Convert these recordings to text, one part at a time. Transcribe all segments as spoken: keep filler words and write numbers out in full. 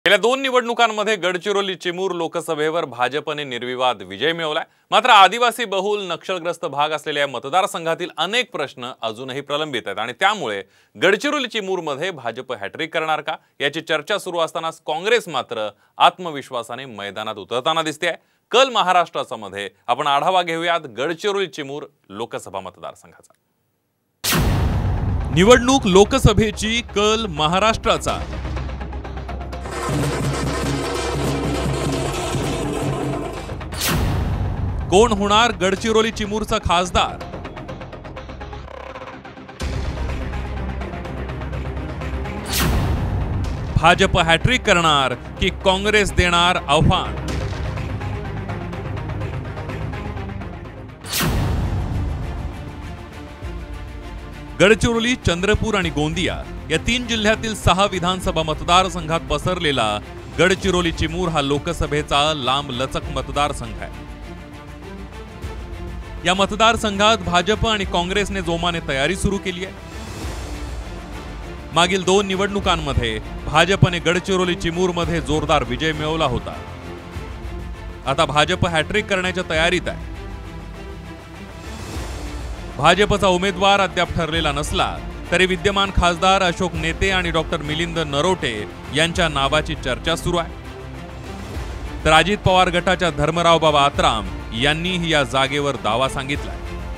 गेल्या दोन निवडणुकांमध्ये गडचिरोली चिमूर लोकसभेवर भाजपने निर्विवाद विजय मिळवलाय। मात्र आदिवासी बहुल नक्षलग्रस्त भाग असलेल्या मतदारसंघातील अनेक प्रश्न अजूनही प्रलंबित आहेत आणि त्यामुळे गडचिरोली चिमूरमध्ये भाजप हॅट्रिक करणार का याची चर्चा सुरू असतानाच काँग्रेस मात्र आत्मविश्वासाने मैदानात उतरताना दिसते। कल महाराष्ट्राचा मध्ये आपण आढावा घेऊयात गडचिरोली चिमूर लोकसभा मतदारसंघाचा। निवडणूक लोकसभेची कल महाराष्ट्राचा। कोण होणार गडचिरोली चिमूरचा खासदार? भाजप हॅट्रिक करणार की काँग्रेस देणार आव्हान? गडचिरोली, चंद्रपूर आणि गोंदिया या तीन जिल्ह्यातील सहा विधानसभा मतदारसंघात पसरलेला गडचिरोली चिमूर हा लोकसभेचा लांब लचक मतदारसंघ आहे। या मतदारसंघात भाजप आणि काँग्रेसने जोमाने तयारी सुरू केली आहे। मागील दोन निवडणुकांमध्ये भाजपने गडचिरोली चिमूरमध्ये जोरदार विजय मिळवला होता। आता भाजप हॅट्रिक करण्याच्या तयारीत आहे। भाजपचा उमेदवार अद्याप ठरलेला नसला तरी विद्यमान खासदार अशोक नेते आणि डॉक्टर मिलिंद नरोटे यांच्या नावाची चर्चा सुरू आहे। तर अजित पवार गटाच्या धर्मराव बाबा आत्राम यांनीही या जागेवर दावा सांगितला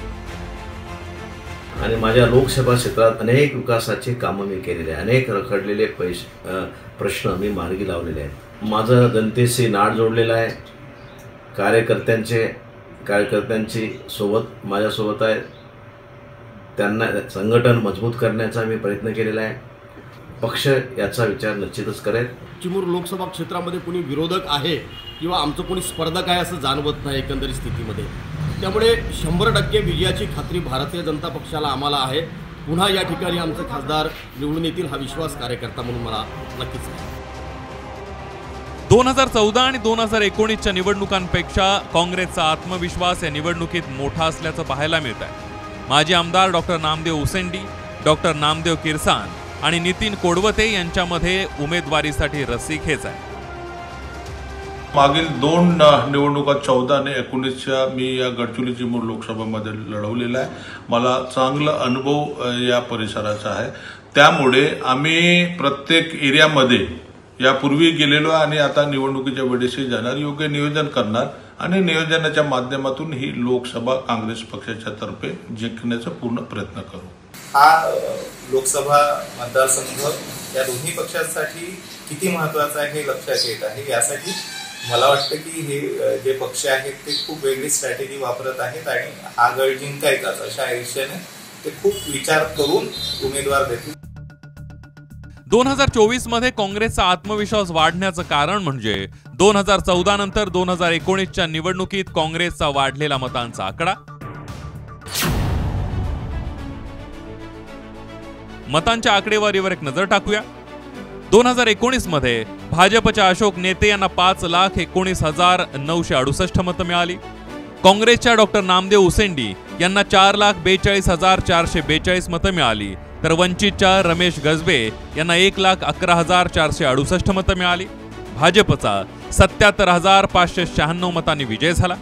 आणि माझ्या लोकसभा क्षेत्रात अनेक विकासाची कामं मी केलेली आहे। अनेक रखडलेले पैसे प्रश्न मी मार्गी लावलेले आहेत। माझं जनतेशी नाळ जोडलेलं आहे। कार्यकर्त्यांचे कार्यकर्त्यांची सोबत माझ्यासोबत आहे। त्यांना संघटन मजबूत करण्याचा मी प्रयत्न केलेला आहे। पक्ष याचा विचार निश्चितच करेल। चिमूर लोकसभा क्षेत्रामध्ये कोणी विरोधक आहे किंवा आमचं कोणी स्पर्धक आहे असं जाणवत नाही एकंदरीत स्थितीमध्ये। त्यामुळे शंभर टक्के विजयाची खात्री भारतीय जनता पक्षाला आम्हाला आहे। पुन्हा या ठिकाणी आमचे खासदार निवडून येतील हा विश्वास कार्यकर्ता म्हणून मला नक्कीच आहे। दोन हजार चौदा आणि दोन हजार एकोणीसच्या निवडणुकांपेक्षा काँग्रेसचा आत्मविश्वास या निवडणुकीत मोठा असल्याचं पाहायला मिळत आहे। माजी आमदार डॉक्टर नामदेव उसेंडी, डॉक्टर नामदेव किरसान आणि नितीन कोडवते यांच्यामध्ये उमेदवारीसाठी रस्सीखेच आहे। मागील दोन निवडणुका चौदा आणि एकोणीसच्या मी या गडचिरोली चिमूर लोकसभेमध्ये लढवलेला आहे। मला चांगला अनुभव या परिसराचा आहे। त्यामुळे आम्ही प्रत्येक एरियामध्ये यापूर्वी गेलेलो आणि आता निवडणुकीच्या वेळेसही जाणार, योग्य नियोजन करणार आणि नियोजनाच्या माध्यमातून ही लोकसभा काँग्रेस पक्षाच्या तर्फे जिंकण्याचा पूर्ण प्रयत्न करू। हा लोकसभा मतदारसंघ या दोन्ही पक्षांसाठी किती महत्त्वाचा आहे हे लक्षात येत आहे। यासाठी मला वाटतं की हे जे पक्ष आहेत ते खूप वेगळी स्ट्रॅटेजी वापरत आहेत आणि हा गड जिंकायचाच अशा आयुष्याने ते खूप विचार करून उमेदवार देतील। दोन हजार चोवीस मध्ये काँग्रेसचा आत्मविश्वास वाढण्याचं कारण म्हणजे दोन हजार चौदा नंतर दोन हजार एकोणीसच्या निवडणुकीत काँग्रेसचा वाढलेला मतांचा आकडा। मतांच्या आकडेवारीवर एक नजर टाकूया। दोन हजार एकोणीस मध्ये भाजपच्या अशोक नेते यांना पाच लाख एकोणीस हजार नऊशे अडुसष्ट मतं मिळाली। काँग्रेसच्या डॉक्टर नामदेव उसेंडी यांना चार लाख बेचाळीस हजार चारशे बेचाळीस मतं मिळाली, तर वंचितच्या रमेश गजबे यांना एक लाख अकरा हजार चारशे अडुसष्ट मतं मिळाली। भाजपचा सत्याहत्तर हजार पाचशे शहाण्णव मतांनी विजय झाला।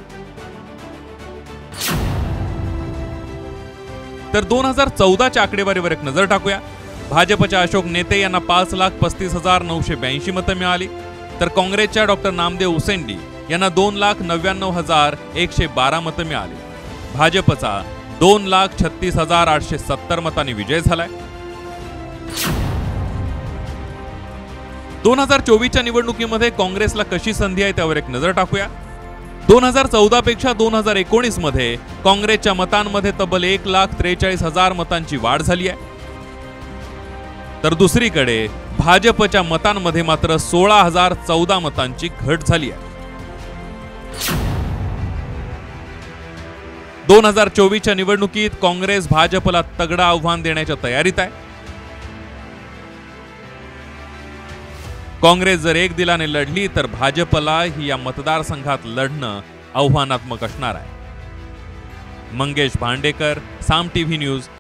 तर दोन हजार चौदाच्या आकडेवारीवर एक नजर टाकूया। भाजपच्या अशोक नेते यांना पाच लाख पस्तीस हजार नऊशे ब्याऐंशी मतं मिळाली, तर काँग्रेसच्या डॉक्टर नामदेव उसेंडी यांना दोन लाख नव्याण्णव हजार एकशे बारा मतं मिळाली। भाजपचा दोन लाख छत्तीस हजार आठशे सत्तर मतांनी विजय झालाय। दोन हजार चोवीसच्या निवडणुकीमध्ये काँग्रेसला कशी संधी आहे त्यावर एक नजर टाकूया। दोन हजार चौदा पेक्षा दोन हजार एकोणीस मध्ये काँग्रेसच्या मतांमध्ये तब्बल एक लाख त्रेचाळीस हजार मतांची वाढ झाली आहे, तर दुसरीकडे भाजपच्या मतांमध्ये मात्र सोळा हजार चौदा मतांची घट झाली आहे। दोन हजार चोवीसच्या निवडणुकीत काँग्रेस भाजपला तगडं आव्हान देण्याच्या तयारीत आहे। काँग्रेस जर एक दिलाने लढली तर भाजपला ही या मतदारसंघात लढणं आव्हानात्मक असणार आहे। Mangesh Bhandekar, Saam TV news.